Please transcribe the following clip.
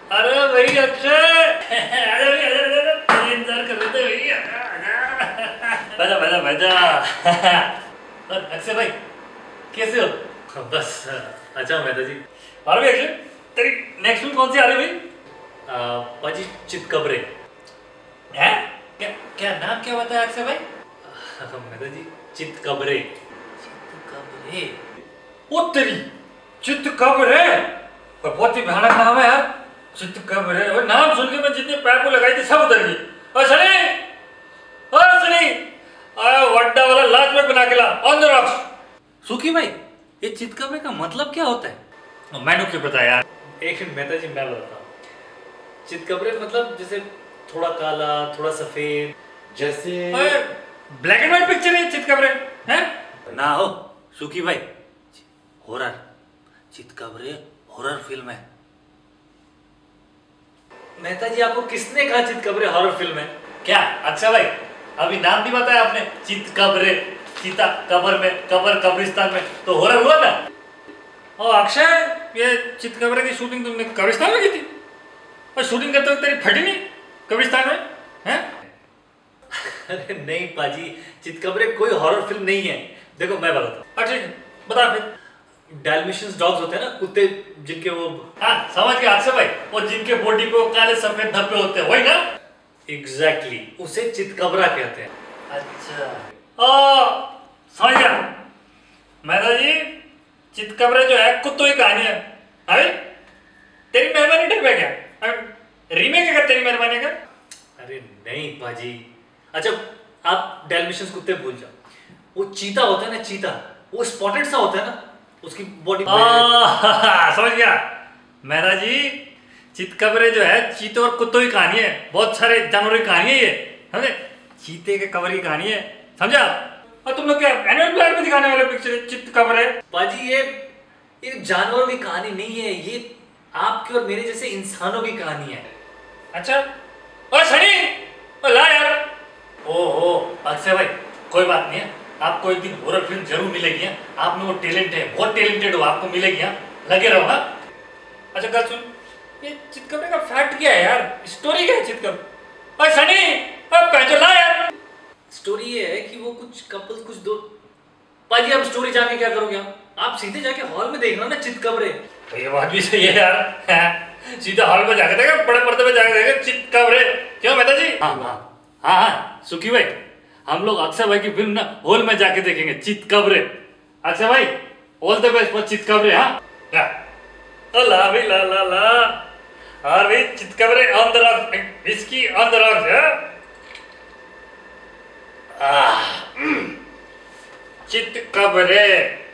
अरे भाई अक्षय, इंतजार कर रहे थे भैया। बजा बजा बजा। और अक्षय भाई कैसे हो? बस अच्छा हूँ मेहता जी। और भी अक्षय, तेरी नेक्स्ट फिल्म कौन सी आ रही भाई? पाजी चितकबरे। हैं? क्या क्या नाम क्या बताया अक्षय भाई? मेहता जी चितकबरे। चितकबरे? ओ तेरी, चितकबरे बहुत ही भयानक नाम है यार। चितकबरे, और नाम सुन के मैं जितने पैर को लगाई थी सब उतर गई। और सनी, और सनी, आया वड्डा वाला लाज में बना के ला, ऑन द रॉक्स। सुखी भाई, ये चितकबरे का मतलब क्या होता है? मैंने क्यों पता यार? एक मिनट मेहता जी, मैं बताता हूँ। चितकबरे मतलब जैसे थोड़ा काला थोड़ा सफेद, जैसे ब्लैक एंड व्हाइट पिक्चर है चितकबरे, हैं? ना हो सुखी भाई, हॉरर। चितकबरे हॉरर फिल्म है। मेहता जी आपको किसने कहा चितकबरे हॉरर फिल्म है? क्या अक्षय भाई, अभी नाम नहीं बताया आपने? चितकबरे, चीता कब्र में, कब्र कब्रिस्तान में, तो हॉरर हुआ ना? और अक्षय, ये चितकबरे की शूटिंग तुमने कब्रिस्तान में की थी? और शूटिंग करते वक्त तेरी फटी नहीं कब्रिस्तान में, हैं? अरे नहीं पाजी, चितकबरे कोई हॉरर फिल्म नहीं है। देखो मैं बताता हूँ। अच्छा बता फिर। डाल्मेशियंस डॉग्स होते हैं ना, कुत्ते जिनके वो, हाँ समझ गया अक्षय भाई, वो जिनके बॉडी पे काले सफेद धब्बे होते हैं, वही ना? एग्जैक्टली, उसे चितकबरा कहते हैं। अच्छा समझ गया। मेहता जी, चितकबरे जो है कुत्तों की कहानी है। अरे तेरी मेहरबानी ठीक है क्या? रीमेक है क्या तेरी मेहरबानी का? अरे नहीं पाजी। अच्छा आप डाल्मेशियंस कुत्ते भूल जाओ, वो चीता होता है ना, चीता, वो स्पॉटेड सा होता है ना, उसकी बॉडी। समझ गया मेहता जी, चितकबरे जो है चीते और कुत्तों की कहानी है, बहुत सारे जानवरों की कहानी है ये, समझे? चीते के कब्र की कहानी है, समझा? और तुम लोग क्या एनिमल प्लैनेट में दिखाने वाले पिक्चर है चितकबरे? पाजी ये जानवरों की कहानी नहीं है, ये आपके और मेरे जैसे इंसानों की कहानी है। अच्छा, और सनी, और ला यार। ओहो अक्षय भाई, कोई बात नहीं है, आपको एक दिन हॉरर फिल्म जरूर मिलेगी है। आप में वो टैलेंट है, बहुत टैलेंटेड हो, आपको मिलेगी है, लगे रहो ना। अच्छा कल सुन, ये चितकबरे का फैक्ट क्या है यार? स्टोरी क्या है चितकबरे? और सनी, और पैंचो ला यार। स्टोरी ये है कि वो कुछ कपल्स, कुछ दो। पाजी आप स्टोरी जाके क्या करोगे? आप सीधे जाके हॉल में देखना ना चितकबरे। तो ये बात भी सही है यार। सीधा हॉल में जाके देखा, बड़े पर्दे पे जाके देखा चितकबरे। क्यों मेहता जी? हाँ हाँ हाँ सुखी भाई, हम लोग अक्षय भाई की फिल्म ना हॉल में जाके देखेंगे, चितकबरे। अक्षय भाई ऑल द बेस्ट फॉर चितकबरे। हाँ ला भाई, ला ला ला। और भाई चितकबरे on the rocks, whisky on the rocks है। चितकबरे।